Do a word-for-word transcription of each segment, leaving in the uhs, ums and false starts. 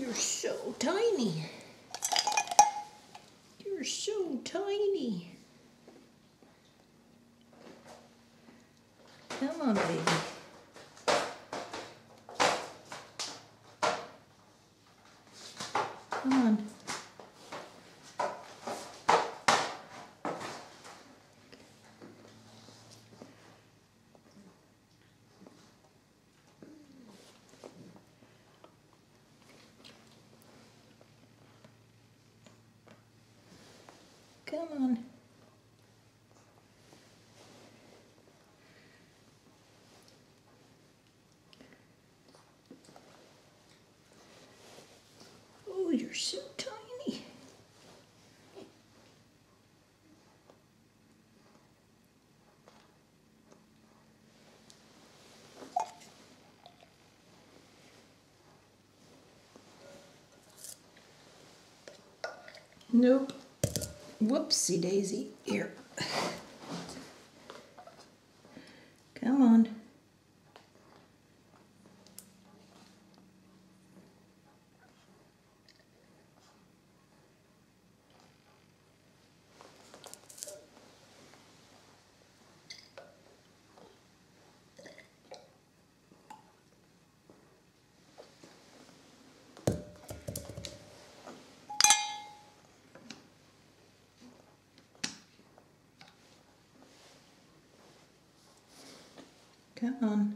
You're so tiny. You're so tiny. Come on, baby. Come on. Come on. Oh, you're so tiny. Nope. Whoopsie daisy. Here. Come on. Come on.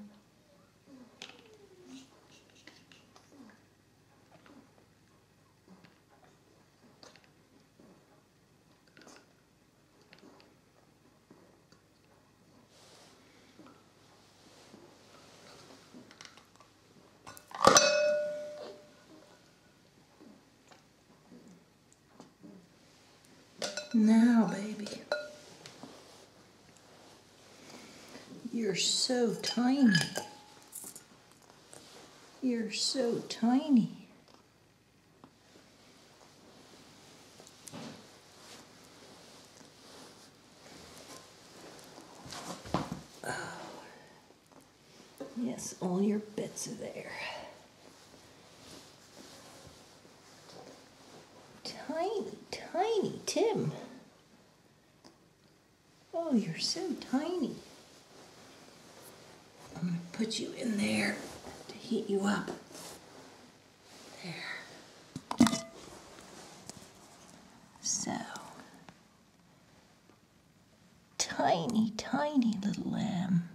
Now, baby. You're so tiny. You're so tiny. Oh. Yes, all your bits are there. Tiny, tiny Tim. Oh, you're so tiny. I'm going to put you in there to heat you up. There. So, tiny, tiny little lamb.